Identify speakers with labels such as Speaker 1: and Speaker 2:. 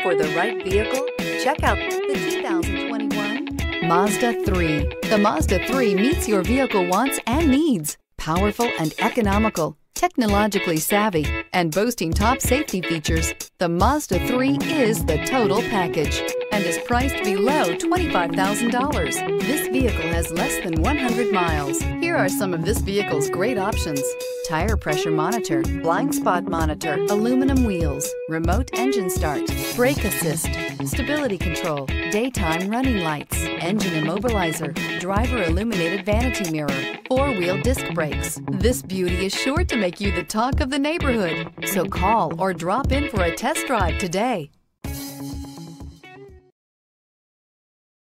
Speaker 1: for the right vehicle? Check out the 2021 Mazda 3. The Mazda 3 meets your vehicle wants and needs. Powerful and economical, technologically savvy, and boasting top safety features, the Mazda 3 is the total package and is priced below $25,000. This vehicle has less than 100 miles. Here are some of this vehicle's great options: tire pressure monitor, blind spot monitor, aluminum wheels, remote engine start, brake assist, stability control, daytime running lights, engine immobilizer, driver illuminated vanity mirror, four-wheel disc brakes. This beauty is sure to make you the talk of the neighborhood. So call or drop in for a test drive today.